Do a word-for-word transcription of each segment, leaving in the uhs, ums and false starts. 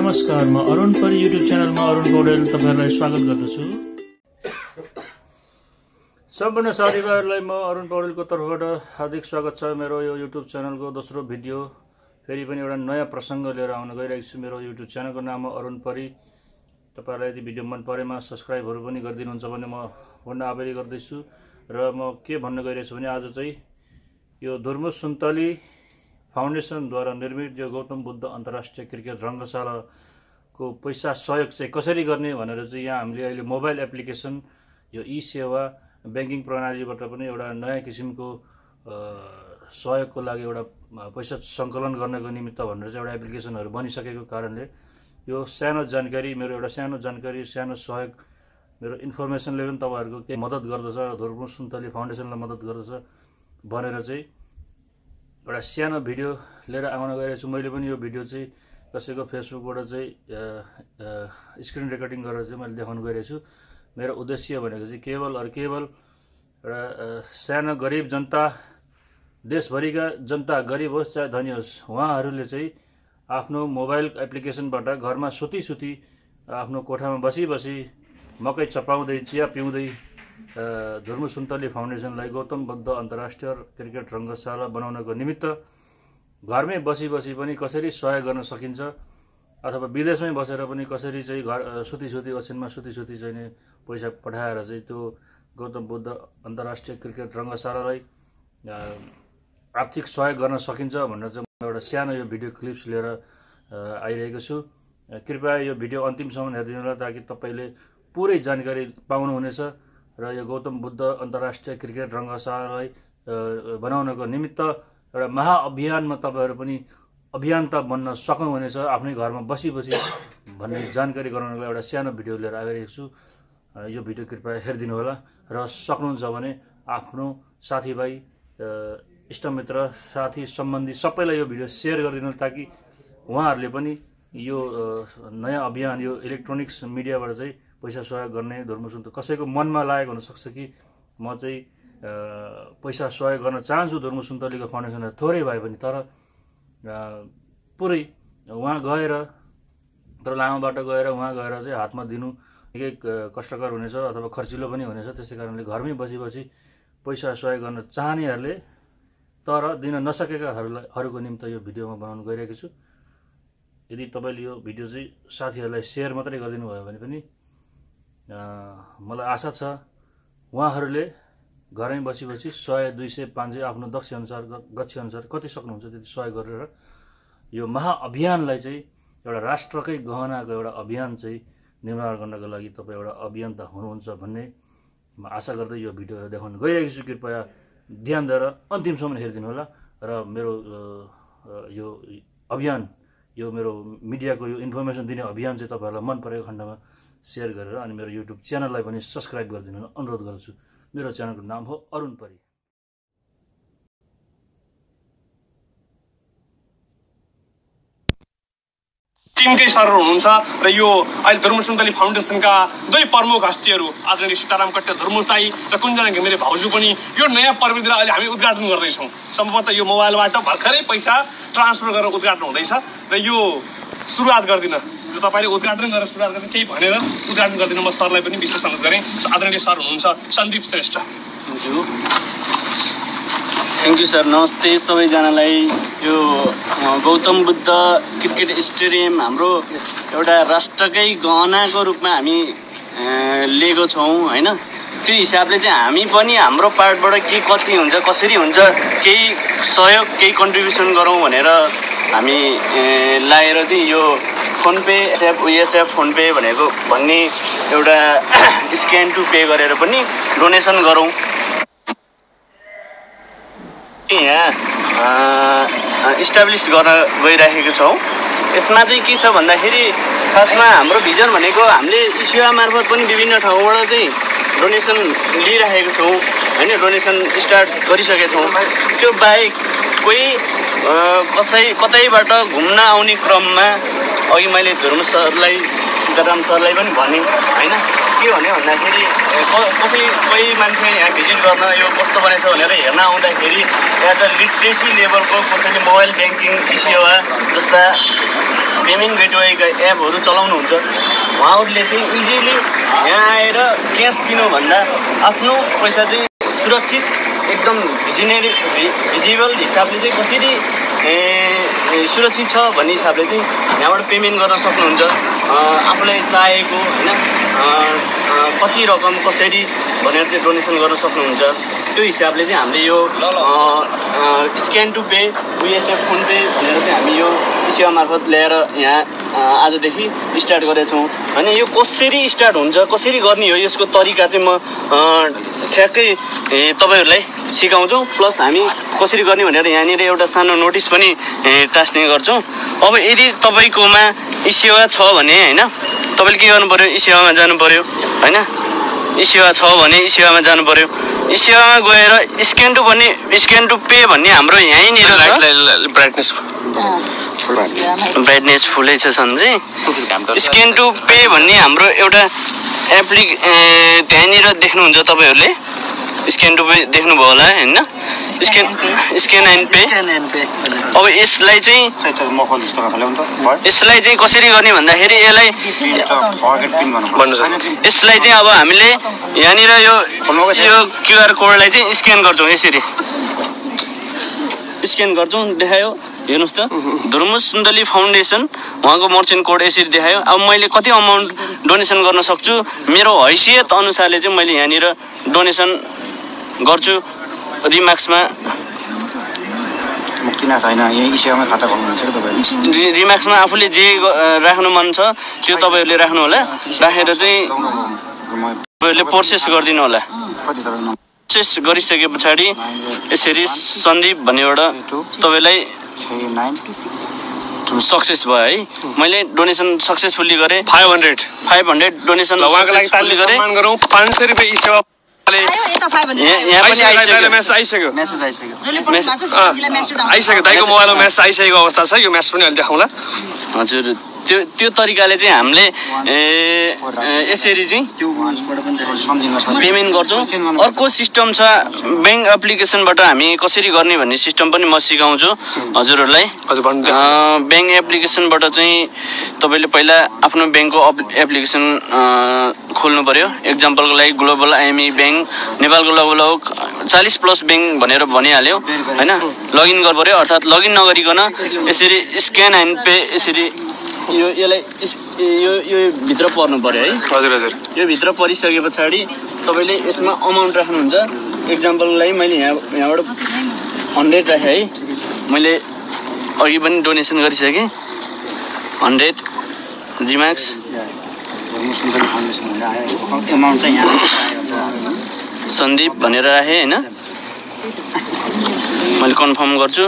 नमस्कार, म अरुण परी युट्युब च्यानलमा अरुण पौडेल तपाईहरुलाई स्वागत गर्दछु। सम्पूर्ण साथीभाइहरुलाई म अरुण पौडेलको तर्फबाट हार्दिक स्वागत छ। मेरो यो युट्युब च्यानलको दोस्रो भिडियो फेरि पनि एउटा नयाँ प्रसंग लिएर आउन गइरहेको छु। मेरो युट्युब च्यानलको नाम हो अरुण परी। तपाईहरुलाई यदि भिडियो मन परेमा सब्स्क्राइबहरु पनि गरिदिनुहुन्छ भने म भन्न आभारी गर्दैछु। र म के भन्न गइरहेछु भने आज चाहिँ यो धुर्मुस सुन्तली फाउन्डेसनद्वारा निर्मित यो गौतम बुद्ध अन्तर्राष्ट्रिय क्रिकेट रङ्गशालाको पैसा सहयोग चाहिँ कसरी गर्ने भनेर चाहिँ यहाँ हामीले अहिले मोबाइल एप्लिकेसन यो ई सेवा बैंकिङ प्रणालीबाट पनि एउटा नयाँ किसिमको सहयोगको लागि एउटा पैसा सङ्कलन गर्नको निमित्त भनेर चाहिँ एउटा एप्लिकेसनहरु बनिसकेको कारणले यो सानो जानकारी मेरो एउटा सानो जानकारी सानो सहयोग मेरो इन्फर्मेसनले पनि तपाईहरुको के मद्दत गर्दछ, धुर्मुस सुन्तली फाउन्डेसनलाई मद्दत गर्दछ भनेर चाहिँ एउटा सानो भिडियो लिएर आउन गइरहेको छु। मैले पनि यो भिडियो चाहिँ कसैको फेसबुकबाट चाहिँ स्क्रिन रेकर्डिङ गरेर चाहिँ मैले देखाउन गइरहेको छु। मेरो उद्देश्य भनेको चाहिँ केवल अर केवल एउटा सानो गरिब जनता, देशभरिका जनता, गरिब होस् चाहे धनी होस्, उहाँहरूले चाहिँ आफ्नो मोबाइल एप्लिकेसनबाट घरमा सुती सुती आफ्नो कोठामा बसी बसी मकै चपाउँदै चिया पिउँदै धुर्मुस सुन्तली फाउन्डेसनलाई गौतम बुद्ध अन्तर्राष्ट्रिय क्रिकेट रङ्गशाला बनाउनको निमित्त घरमै बसी बसी पनि कसरी सहयोग गर्न सकिन्छ अथवा विदेशमै बसेर पनि कसरी चाहिँ घर सुती सुती ओछ्यानमा सुती सुती चाहिँ पैसा पठाएर चाहिँ त्यो गौतम बुद्ध अन्तर्राष्ट्रिय क्रिकेट रङ्गशालालाई आर्थिक सहयोग गर्न सकिन्छ भनेर चाहिँ म एउटा सानो यो भिडियो क्लिप्स लिएर आइरहेको छु। कृपया यो भिडियो अन्तिमसम्म हेरिदिनु होला ताकि तपाईले पुरै जानकारी पाउनुहुनेछ र यो गौतम बुद्ध अन्तर्राष्ट्रिय क्रिकेट रङ्गशालालाई बनाउनको निमित्त एउटा महाअभियानमा तपाईहरु पनि अभियन्ता बन्न सक्नुहुनेछ आफ्नै घरमा बसी बसी भन्ने जानकारी गराउनको एउटा सानो भिडियो लिएर आइरहेको छु। यो भिडियो कृपया हेरिदिनु होला र सक्नुहुन्छ भने आफ्नो साथीभाइ, इष्टमित्र, साथी सम्बन्धी सबैलाई यो भिडियो शेयर गरिदिनु ताकि उहाँहरूले पनि यो नयाँ अभियान यो इलेक्ट्रोनिक्स मिडियाबाट चाहिँ पैसा सहयोग गर्ने धुर्मुस सुन्तली कसैको मनमा लागेको हुन सक्छ कि म चाहिँ पैसा सहयोग गर्न चाहन्छु धुर्मुस सुन्तलीको फाउन्डेसनलाई थोरै भए पनि, तर पुरै उहाँ गएर तर लामो बाटो गएर उहाँ गएर चाहिँ हातमा दिनु निकै कष्टकर हुनेछ अथवा खर्चिलो पनि हुनेछ। त्यसै कारणले घरमै बसी बसी पैसा सहयोग गर्न चाहनेहरूले तर दिन नसकेकाहरूको निम्ति यो भिडियोमा बनाउन गइरहेको छु। यदि तपाईले यो भिडियो चाहिँ साथीहरूलाई शेयर मात्रै गरिदिनु भयो भने पनि मलाई आशा छ उहाँहरूले घरमै बसी बसी सय दुई सय पाँच सय आफ्नो दक्ष अनुसार गच्छ अनुसार कति सक्नुहुन्छ त्यति सहयोग गरेर यो महाअभियानलाई चाहिँ एउटा राष्ट्रकै गहनाको एउटा अभियान चाहिँ निर्माण गर्नको लागि तपाईँ एउटा अभियन्ता हुनुहुन्छ भन्ने म आशा गर्दै यो भिडियो देखाउन गइरहेको छु। कृपया ध्यान दिएर अन्तिमसम्म हेरिदिनु होला र मेरो यो अभियान यो मेरो मिडियाको यो इन्फर्मेसन दिने अभियान चाहिँ तपाईहरुलाई मन परेको खण्डमा शेयर गरेर अनि मेरो युट्युब च्यानललाई पनि सब्स्क्राइब गरिदिनु अनुरोध गर्छु। मेरो च्यानलको नाम हो अरुण परी। टिमकै सर हुनुहुन्छ र यो अहिले धुर्मुस सुन्तली फाउन्डेसनका दुई प्रमुख हस्तीहरू आदरणीय सीताराम कट्टे धुर्मुस दाई र कुञ्जना घिमिरे भाउजू पनि यो नयाँ प्रविधि अहिले हामी उद्घाटन गर्दैछौँ। सम्भवतः यो मोबाइलबाट भर्खरै पैसा ट्रान्सफर गरेर उद्घाटन हुँदैछ र यो सुरुवात गर्दिन जो तपाईले उद्घाटन गरेर सुरुवात गर्ने केही भनेर उद्घाटन गर्दिन म सरलाई पनि विशेष अनुरोध गरेँ। आदरणीय सर हुनुहुन्छ Sandeep Shrestha. Thank you sir. नमस्ते सबैजनालाई। यो गौतम बुद्ध क्रिकेट स्टेडियम हाम्रो एउटा राष्ट्रकै गहनाको रूपमा हामी लिएको छौँ होइन। त्यो हिसाबले चाहिँ हामी पनि हाम्रो पार्टबाट के कति हुन्छ कसरी हुन्छ केही सहयोग केही कन्ट्रिब्युसन गरौँ भनेर हामी लागेर चाहिँ यो फोन पे एसएफ उएसएफ फोन पे भनेको भन्ने एउटा स्क्यान टु पे गरेर पनि डोनेसन गरौँ। यहाँ इस्टाब्लिस गर्न गइराखेको छौँ। यसमा चाहिँ के छ भन्दाखेरि खासमा हाम्रो भिजन भनेको हामीले ई सेवा मार्फत पनि विभिन्न ठाउँबाट चाहिँ डोनेसन लिइराखेको छौँ होइन। डोनेसन स्टार्ट गरिसकेका छौँ। त्यो बाहेक कोही कसै कतैबाट घुम्न आउने क्रममा अघि मैले धुर्मुस सरलाई सीताराम सरलाई पनि भने होइन के भने भन्दाखेरि कसै कोही मान्छे यहाँ भिजिट गर्न यो कस्तो बनेछ भनेर हेर्न आउँदाखेरि एउटा लिट्रेसी लेभलको कसैले मोबाइल ब्याङ्किङ ई सेवा जस्ता पेमेन्ट गेटवेका एपहरू चलाउनुहुन्छ उहाँहरूले चाहिँ इजिली यहाँ आएर क्यास दिनुभन्दा आफ्नो पैसा चाहिँ सुरक्षित एकदम भिजिनेरी भिजिबल हिसाबले चाहिँ कसरी सुरक्षित छ भन्ने हिसाबले चाहिँ यहाँबाट पेमेन्ट गर्न सक्नुहुन्छ। आफूलाई चाहेको होइन कति रकम कसरी भनेर चाहिँ डोनेसन गर्न सक्नुहुन्छ। त्यो हिसाबले चाहिँ हामीले यो स्क्यान टु पे युएसएफ फोन पे भनेर चाहिँ हामी यो सेवा मार्फत ल्याएर यहाँ आजदेखि स्टार्ट गरेका छौँ होइन। यो कसरी स्टार्ट हुन्छ कसरी गर्ने हो यसको तरिका चाहिँ म ठ्याक्कै तपाईँहरूलाई सिकाउँछौँ। प्लस हामी कसरी गर्ने भनेर यहाँनिर एउटा सानो नोटिस पनि टास्ने गर्छौँ। अब यदि तपाईँकोमा ई सेवा छ भने होइन तपाईँले के गर्नु पऱ्यो, ई सेवामा जानु पऱ्यो होइन। ई सेवा छ भने ई सेवामा जानु पऱ्यो। ई सेवामा गएर स्क्यान टु भन्ने स्क्यान टु पे भन्ने हाम्रो यहीँनिर ब्राइटनेस ब्राइटनेस फुलै छ सन्जय। स्क्यान टु पे भन्ने हाम्रो एउटा एप्लि त्यहाँनिर देख्नुहुन्छ तपाईँहरूले स्क्यान टु पे देख्नुभयो होला होइन। Scan scan and pay. अब यसलाई चाहिँ यसलाई चाहिँ कसरी गर्ने भन्दाखेरि यसलाई यसलाई चाहिँ अब हामीले यहाँनिर यो यो क्युआर कोडलाई चाहिँ स्क्यान गर्छौँ। यसरी स्क्यान गर्छौँ देखायो हेर्नुहोस् त धर्म सुन्दली फाउन्डेसन उहाँको मर्चेन्ट कोड यसरी देखायो। अब मैले कति अमाउन्ट डोनेसन गर्न सक्छु मेरो हैसियत अनुसारले चाहिँ मैले यहाँनिर डोनेसन गर्छु। रिमार्क्समा रिमार्क्समा आफूले जे राख्नु मन छ त्यो तपाईँहरूले राख्नु होला। राखेर चाहिँ तपाईँहरूले प्रोसेस गरिदिनु होला। प्रोसेस गरिसके पछाडि यसरी सन्दीप भन्ने एउटा तपाईँलाई सक्सेस भयो है। मैले डोनेसन सक्सेसफुल्ली गरेँ। Five hundred five hundred donation उहाँको लागि ताली सम्मान गरौँ। पाँच सय रुपियाँ ई सेवा आइसक्यो दाइको मोबाइलमा म्यासेज आइसकेको अवस्था छ। यो म्यासेज पनि अहिले देखाउँला। हजुर त्यो त्यो तरिकाले चाहिँ हामीले यसरी चाहिँ पेमेन्ट गर्छौँ। अर्को सिस्टम छ ब्याङ्क एप्लिकेसनबाट हामी कसरी गर्ने भन्ने सिस्टम पनि म सिकाउँछु हजुरहरूलाई। ब्याङ्क एप्लिकेसनबाट चाहिँ तपाईँले पहिला आफ्नो ब्याङ्कको एप्लिकेसन खोल्नु पऱ्यो। एक्जाम्पलको लागि ग्लोबल आइएमई ब्याङ्क नेपालको लगभग चालिस प्लस ब्याङ्क भनेर भनिहाल्यो होइन। लगइन गर्नु पऱ्यो अर्थात् लगइन नगरिकन यसरी स्क्यान एन्ड पे यसरी यो यसलाई यो यो भित्र पर्नु पऱ्यो है। हजुर हजुर यो भित्र परिसके पछाडि तपाईँले यसमा अमाउन्ट राख्नुहुन्छ। एक्जाम्पलको लागि मैले यहाँ यहाँबाट हन्ड्रेड राखेँ है। मैले अघि पनि डोनेसन गरिसकेँ हन्ड्रेड रिमार्क्स सन्दीप भनेर राखेँ होइन। मैले कन्फर्म गर्छु।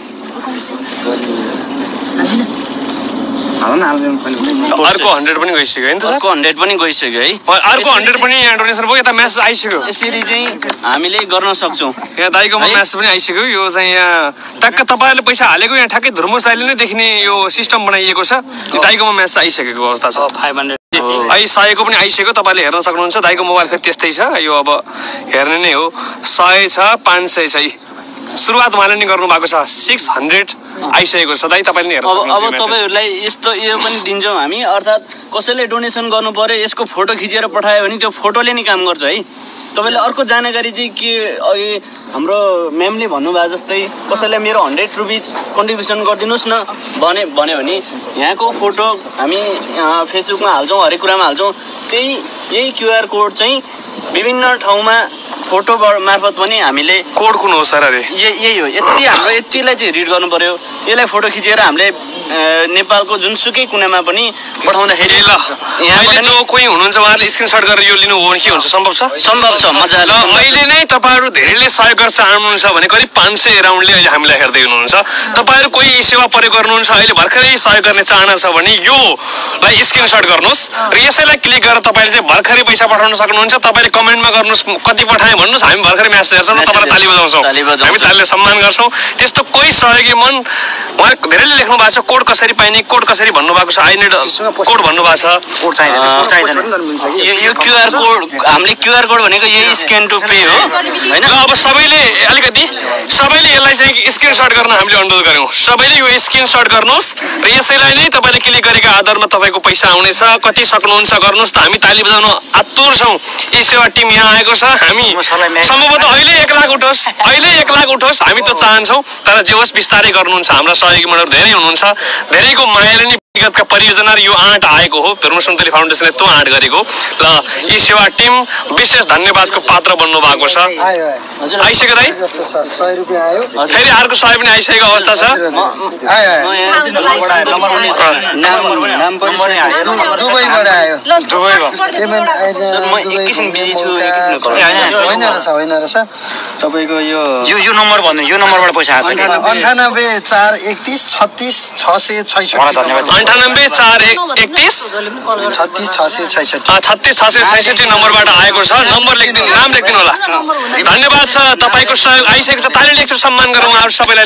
अर्को हन्ड्रेड पनि गइसक्यो होइन। अर्को हन्ड्रेड पनि गइसक्यो है। अर्को हन्ड्रेड पनि यहाँ डोनेसन भयो। यता म्यासेज आइसक्यो। यसरी चाहिँ हामीले गर्न सक्छौँ। यहाँ दाइकोमा म्यासेज पनि आइसक्यो। यो चाहिँ यहाँ ट्याक्क तपाईँहरूले पैसा हालेको यहाँ ठ्याक्कै धुर्मुस दाइले नै देख्ने यो सिस्टम बनाइएको छ। यो दाइकोमा म्यासेज आइसकेको अवस्था छ। फाइभ हन्ड्रेड आइसकेको पनि आइसक्यो। तपाईँले हेर्न सक्नुहुन्छ। दाइको मोबाइल फेरि त्यस्तै छ। यो अब हेर्ने नै हो। सय छ पाँच सय छ। सुरुवात उहाँले नै गर्नु भएको छ। सिक्स हन्ड्रेड आइसकेको छ। दाइ तपाईँले हेर्नु अब अब तपाईँहरूलाई यस्तो यो पनि दिन्छौँ हामी। अर्थात् कसैले डोनेसन गर्नु पऱ्यो यसको फोटो खिचेर पठायो भने त्यो फोटोले नै काम गर्छ है। तपाईँले अर्को जानकारी चाहिँ के अघि हाम्रो म्यामले भन्नुभयो जस्तै कसैलाई मेरो हन्ड्रेड रुपिज कन्ट्रिब्युसन गरिदिनुहोस् न भने भन्यो भने यहाँको फोटो हामी फेसबुकमा हाल्छौँ हरेक कुरामा हाल्छौँ। त्यही यही क्युआर कोड चाहिँ विभिन्न ठाउँमा फोटो मार्फत पनि हामीले कोड कुन हो सर? अरे यही हो। यति हाम्रो यतिलाई चाहिँ रिड गर्नु पर्यो। यसलाई फोटो खिचेर हामीले नेपालको जुनसुकै कुनामा पनि पठाउँदाखेरि ल यहाँ जो कोही हुनुहुन्छ उहाँहरूले स्क्रिनसट गरेर यो लिनु हो भने के हुन्छ? सम्भव छ? सम्भव छ मजाले। अहिले नै तपाईँहरू धेरैले सहयोग गर्न चाहनुहुन्छ भने करिब पाँच सय राउन्डले अहिले हामीलाई हेर्दै हुनुहुन्छ। तपाईँहरू कोही सेवा प्रयोग गर्नुहुन्छ अहिले भर्खरै सहयोग गर्ने चाहना छ भने योलाई स्क्रिनसट गर्नुहोस् र यसैलाई क्लिक गरेर तपाईँले चाहिँ भर्खरै पैसा पठाउन सक्नुहुन्छ। तपाईँले कमेन्टमा गर्नुहोस् कति पठाएँ भन्नुहोस्, हामी भर्खरै म्यासेज हेर्छौँ र तपाईँलाई ताली बजाउँछौँ, हामी तालीले सम्मान गर्छौँ। त्यस्तो कोही सहयोगी मन उहाँ धेरैले लेख्नु भएको छ, कोड कसरी पाइने, कोड कसरी भन्नुभएको छ, आई निड कोड भन्नुभएको छ। यो क्युआर कोड हामीले क्युआर कोड भनेको यही स्क्यान टु पे हो होइन। अब सबैले अलिकति सबैले यसलाई चाहिँ स्क्रिनसट गर्न हामीले अनुरोध गऱ्यौँ। सबैले यो स्क्रिनसट गर्नुहोस् र यसैलाई नै तपाईँले क्लिक गरेको आधारमा तपाईँको पैसा आउनेछ। कति सक्नुहुन्छ गर्नुहोस् त, हामी ताली बजाउन आतुर छौँ। ई सेवा टिम यहाँ आएको छ। हामी सम्भवतः अहिले एक लाख उठोस्, अहिले एक लाख उठोस्, हामी त चाहन्छौँ। तर जे होस् बिस्तारै गर्नुहुन्छ। हाम्रा सहयोगी मनहरू धेरै हुनुहुन्छ, धेरैको मायाले नै विगतका परियोजना र यो आँट आएको हो। धर्म सुन्तली फाउन्डेसनले त्यो आँट गरेको ल। ई सेवा टिम विशेष धन्यवादको पात्र बन्नु भएको छ। आइसक्यो दाइ, फेरि अर्को सय पनि आइसकेको अवस्था छ। तपाईँको यो यो नम्बर भन्नु, यो नम्बरबाट पैसा आएको छ। अन्ठानब्बे चार एकतिस छत्तिस छ सय छैसठी अन्ठानब्बे चार एकतिस छत्तिस छ सय छैसठी छत्तिस छ सय छैसठी नम्बरबाट आएको छ। नम्बर लेखिदिनु, नाम लेखिदिनु होला। धन्यवाद छ, तपाईँको सहयोग आइसकेको छ। ताली लेख्छु, सम्मान गरौँ उहाँहरू सबैलाई।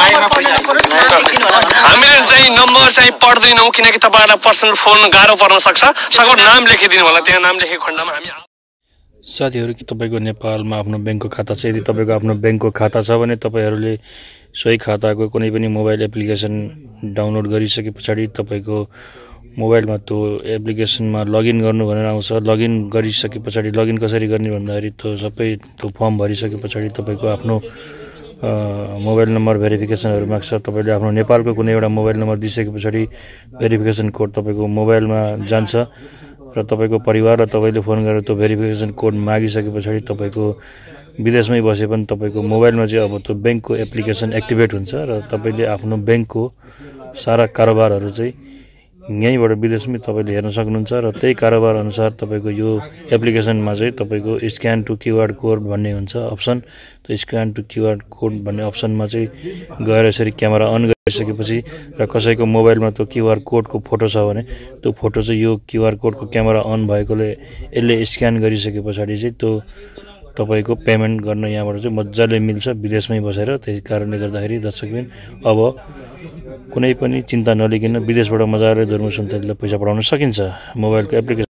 हामीले चाहिँ नम्बर चाहिँ पढ्दैनौँ किनकि तपाईँहरूलाई पर्सनल फोन गाह्रो पर्न सक्छ। सकभर नाम लेखिदिनु होला। त्यहाँ नाम लेखेको खण्डमा हामी साथीहरू कि तपाईँको नेपालमा आफ्नो ब्याङ्कको खाता छ, यदि तपाईँको आफ्नो ब्याङ्कको खाता छ भने तपाईँहरूले सोही खाताको कुनै पनि मोबाइल एप्लिकेसन डाउनलोड गरिसके पछाडि तपाईँको मोबाइलमा त्यो एप्लिकेसनमा लगइन गर्नु भनेर आउँछ। लगइन गरिसके पछाडि लगइन कसरी गर्ने भन्दाखेरि त्यो सबै त्यो फर्म भरिसके पछाडि तपाईँको आफ्नो मोबाइल नम्बर भेरिफिकेसनहरू माग्छ। तपाईँले आफ्नो नेपालको कुनै एउटा मोबाइल नम्बर दिइसके पछाडि भेरिफिकेसन कोड तपाईँको मोबाइलमा जान्छ र तपाईँको परिवार र तपाईँले फोन गरेर त्यो भेरिफिकेसन कोड मागिसके पछाडि तपाईँको विदेशमै बसे पनि तपाईँको मोबाइलमा चाहिँ अब त्यो ब्याङ्कको एप्लिकेसन एक्टिभेट हुन्छ र तपाईँले आफ्नो ब्याङ्कको सारा कारोबारहरू चाहिँ यहीँबाट विदेशमै तपाईँले हेर्न सक्नुहुन्छ। र त्यही कारोबार अनुसार तपाईँको यो एप्लिकेसनमा चाहिँ तपाईँको स्क्यान टु क्युआर कोड भन्ने हुन्छ अप्सन। त्यो स्क्यान टु क्युआर कोड भन्ने अप्सनमा चाहिँ गएर यसरी क्यामेरा अन गरिसकेपछि र कसैको मोबाइलमा त्यो क्युआर कोडको फोटो छ भने त्यो फोटो चाहिँ यो क्युआर कोडको क्यामेरा अन भएकोले यसले स्क्यान गरिसके पछाडि चाहिँ त्यो तपाईँको पेमेन्ट गर्न यहाँबाट चाहिँ मजाले मिल्छ विदेशमै बसेर। त्यही कारणले गर्दाखेरि दर्शकबिन अब कुनै पनि चिन्ता नलिकन विदेशबाट मजाले धर्म सुन्तलीलाई पैसा पठाउन सकिन्छ मोबाइलको एप्लिकेसन